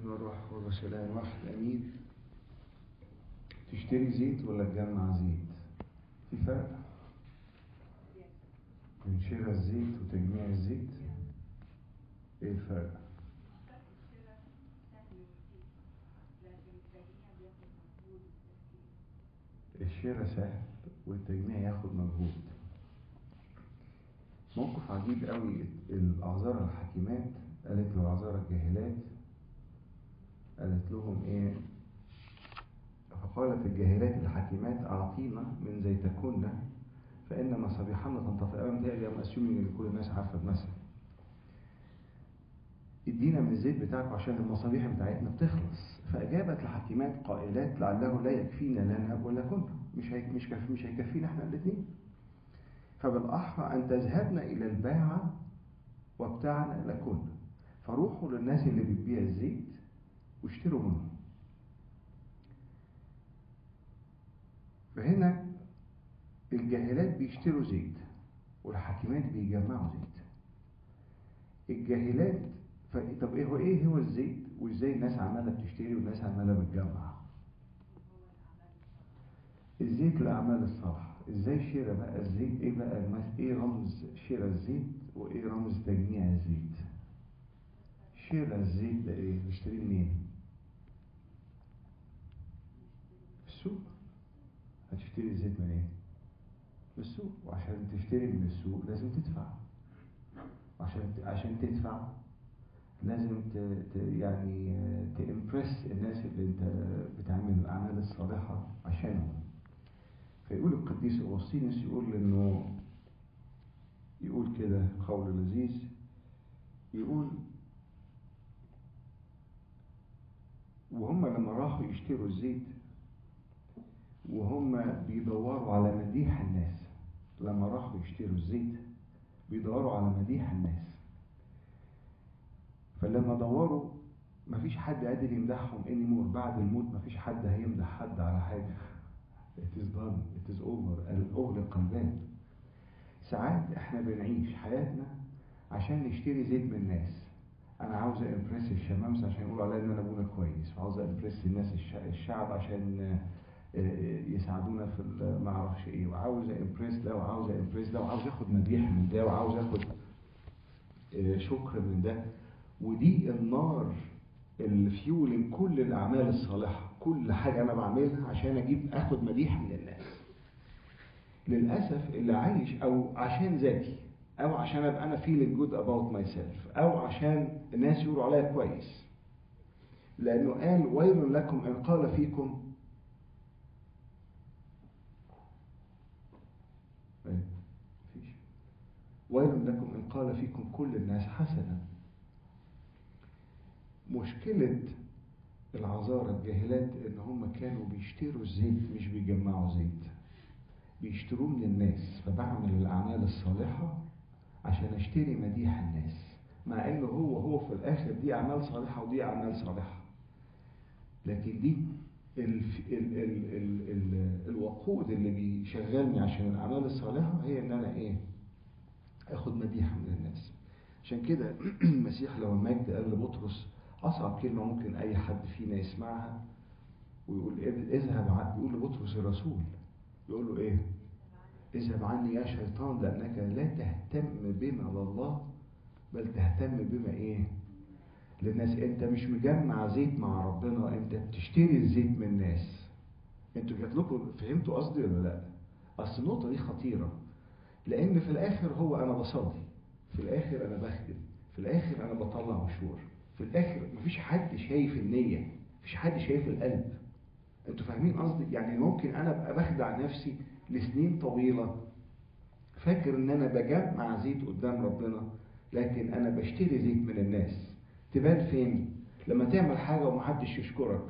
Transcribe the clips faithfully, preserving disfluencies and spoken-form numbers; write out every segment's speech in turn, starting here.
والروح والرسولان واحد امين. تشتري زيت ولا تجمع زيت؟ في فرق بين شراء الزيت وتجميع الزيت؟ ايه الفرق؟ الشراء سهل والتجميع ياخد مجهود. موقف عجيب قوي. الأعذار الحكيمات قالت له الأعذار الجاهلات، قالت لهم ايه؟ فقالت الجاهلات الحكيمات أعطينا من زيتكن فإن مصابيحنا تنطفئ. أنا متهيألي أنا أسيومي إن كل الناس عارفة المثل. ادينا من الزيت بتاعك عشان المصابيح بتاعتنا بتخلص. فأجابت الحكيمات قائلات لعله لا يكفينا لنا ولا كنا، مش هي مش كف مش هيكفينا احنا الاثنين. فبالأحرى أن تذهبنا إلى الباعة وابتعنا لكن. فروحوا للناس اللي بتبيع الزيت واشتروا منهم. فهنا الجاهلات بيشتروا زيت والحكيمات بيجمعوا زيت. الجاهلات ف... طب ايه هو ايه هو الزيت وازاي الناس عماله بتشتري والناس عماله بتجمع؟ الزيت الاعمال الصالحه. ازاي شراء بقى الزيت؟ ايه بقى المس... ايه رمز شراء الزيت وايه رمز تجميع الزيت؟ شراء الزيت ده ايه؟ نشتريه منين؟ في السوق. هتشتري الزيت منين؟ إيه؟ في السوق. وعشان تشتري من السوق لازم تدفع. عشان عشان تدفع لازم ت... ت... يعني تإمبرس الناس اللي انت بتعمل الأعمال الصالحة عشانهم. فيقول القديس أغسطينوس، يقول إنه يقول كده قول لذيذ، يقول وهم لما راحوا يشتروا الزيت وهم بيدوروا على مديح الناس، لما راحوا يشتروا الزيت بيدوروا على مديح الناس. فلما دوروا مفيش حد قادر يمدحهم anymore. بعد الموت مفيش حد هيمدح حد على حاجة. It is done. It is over. الأغلق الباب. ساعات احنا بنعيش حياتنا عشان نشتري زيت من الناس. انا عاوز امبرس الشمامسة عشان يقولوا عليا ان انا ابونا كويس، وعاوز امبرس الناس الشعب عشان يساعدونا في ما اعرفش ايه، وعاوز امبرس ده وعاوز امبرس ده وعاوز اخد مديح من ده وعاوز اخد شكر من ده. ودي النار اللي فيولن كل الاعمال الصالحه. كل حاجه انا بعملها عشان اجيب اخد مديح من الناس. للاسف اللي عايش او عشان ذاتي او عشان ابقى انا feeling good about myself او عشان الناس يقولوا عليا كويس. لانه قال ويل لكم ان قال فيكم ويل لكم ان قال فيكم كل الناس حسنا. مشكله العذارى الجاهلات ان هم كانوا بيشتروا الزيت مش بيجمعوا زيت، بيشتروه من الناس. فبعمل الاعمال الصالحه عشان اشتري مديح الناس، مع انه هو هو في الاخر دي اعمال صالحه ودي اعمال صالحه. لكن دي ال ال ال ال ال الوقود اللي بيشغلني عشان الاعمال الصالحه هي ان انا ايه؟ اخد مديح من الناس. عشان كده المسيح لو المجد قال لبطرس اصعب كلمه ممكن اي حد فينا يسمعها، ويقول اذهب عني، يقول لبطرس الرسول يقول له ايه؟ اذهب عني يا شيطان لانك لا تهتم بما لله بل تهتم بما ايه؟ للناس. انت مش مجمع زيت مع ربنا، انت بتشتري الزيت من الناس. انتوا جات لكم فهمتوا قصدي ولا لا؟ اصل النقطه دي خطيره، لان في الاخر هو انا بصلي، في الاخر انا بخدم، في الاخر انا بطلع عشور، في الاخر مفيش حد شايف النيه، مفيش حد شايف القلب. انتوا فاهمين قصدي؟ يعني ممكن انا ابقى بخدع نفسي لسنين طويله فاكر ان انا بجمع زيت قدام ربنا، لكن انا بشتري زيت من الناس. تبان فين؟ لما تعمل حاجه ومحدش يشكرك،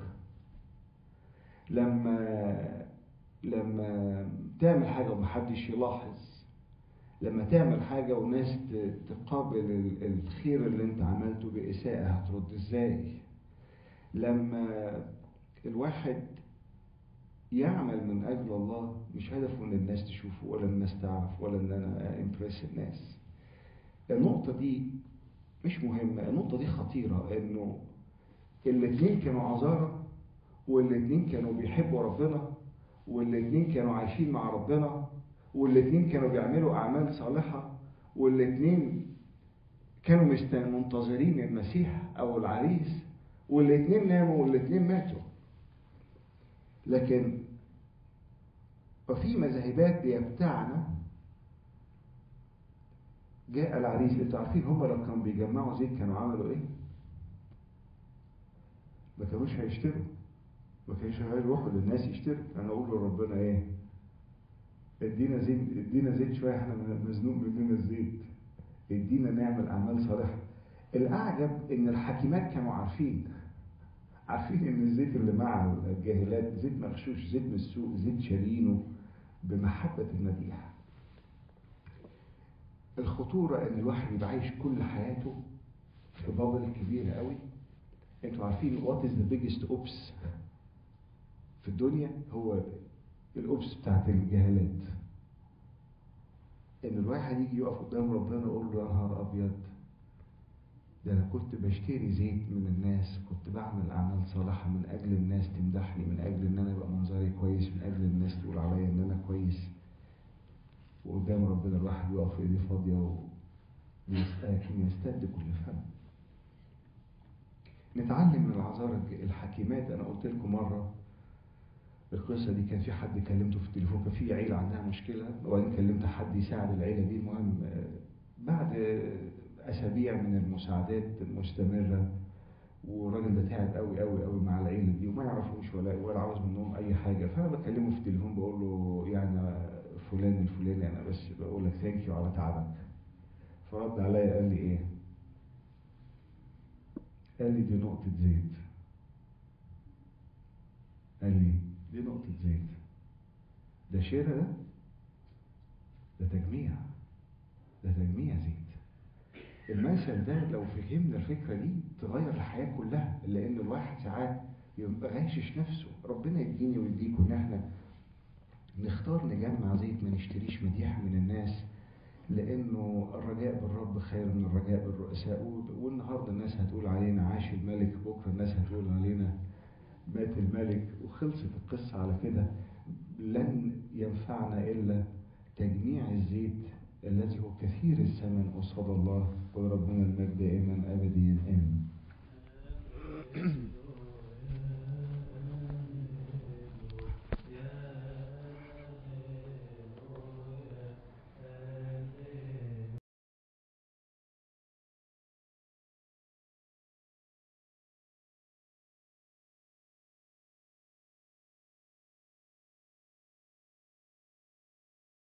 لما لما تعمل حاجه ومحدش يلاحظ، لما تعمل حاجه وناس تقابل الخير اللي انت عملته باساءه هترد ازاي، لما الواحد يعمل من اجل الله مش هدفه ان الناس تشوفه ولا الناس تعرف ولا ان انا امبرس الناس. النقطه دي مش مهمه، النقطه دي خطيره، انه الاتنين كانوا عذارى، والاتنين كانوا بيحبوا ربنا، والاتنين كانوا عايشين مع ربنا، والاتنين كانوا بيعملوا أعمال صالحة، والاتنين كانوا مستن- منتظرين المسيح أو العريس، والاتنين ناموا والاتنين ماتوا. لكن وفي مذاهبات بيبتعنا جاء العريس. انتوا عارفين هم لو كانوا بيجمعوا زيت كانوا عملوا ايه؟ ما كانوش هيشتروا، ما كانوش هيروحوا للناس يشتروا. انا اقول لربنا ايه؟ ادينا زيت، ادينا زيت شويه، احنا مزنوق مننا الزيت، ادينا نعمل اعمال صالحه. الاعجب ان الحكيمات كانوا عارفين عارفين ان الزيت اللي مع الجاهلات زيت مغشوش، زيت من السوق، زيت شارينه بمحبه المديح. الخطوره ان الواحد يبقى عايش كل حياته في بابل كبيره قوي. انتوا عارفين وات از ذا بيجست اوبس في الدنيا؟ هو الاوبس بتاعت الجهالات. ان الواحد يجي يقف قدام ربنا يقول له يا نهار ابيض، ده انا كنت بشتري زيت من الناس، كنت بعمل اعمال صالحه من اجل الناس تمدحني، من اجل ان انا ابقى منظري كويس، من اجل الناس تقول عليا ان انا كويس. وقدام ربنا الواحد يقف ايديه فاضيه ويستاكن يستد كل فم. نتعلم من العذارى الحكيمات. انا قلت لكم مره القصه دي، كان في حد كلمته في التليفون، كان في عيله عندها مشكله، وبعدين كلمت حد يساعد العيله دي. المهم بعد اسابيع من المساعدات المستمره، والراجل ده تعب قوي قوي قوي مع العيله دي، وما يعرفوش ولا ولا عاوز منهم اي حاجه. فانا بكلمه في التليفون بقول له يعني فلان الفلاني، انا بس بقول لك ثانك يو على تعبك. فرد عليا قال لي ايه؟ قال لي دي نقطه زيت. قال لي دي نقطه زيت، ده شراء، ده ده تجميع، ده تجميع زيت. المثل ده لو فهمنا الفكره دي تغير الحياه كلها. لان الواحد ساعات يبقى غاشش نفسه. ربنا يديني ويديكم ان احنا نختار نجمع زيت، ما نشتريش مديح من الناس، لانه الرجاء بالرب خير من الرجاء بالرؤساء. والنهارده الناس هتقول علينا عاش الملك، بكره الناس هتقول علينا مات الملك، وخلصت القصه على كده. لن ينفعنا الا تجميع الزيت الذي هو كثير الثمن قصاد الله. ولربنا المجد دائما ابديا امين.